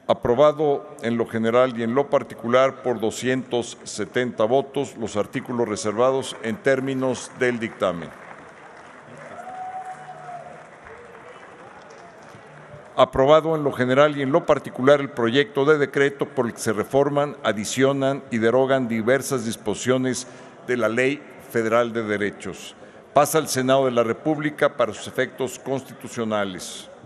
Aprobado en lo general y en lo particular por 270 votos, los artículos reservados en términos del dictamen. Aprobado en lo general y en lo particular el proyecto de decreto por el que se reforman, adicionan y derogan diversas disposiciones de la Ley Federal de Derechos. Pasa al Senado de la República para sus efectos constitucionales.